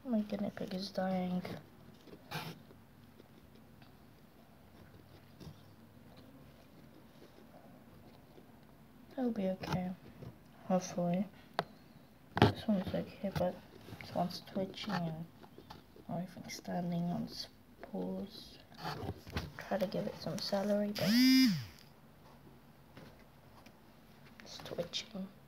My guinea pig is dying. It'll be okay. Hopefully. This one's okay, but this one's twitching and not even standing on its paws. Try to give it some celery, but it's twitching.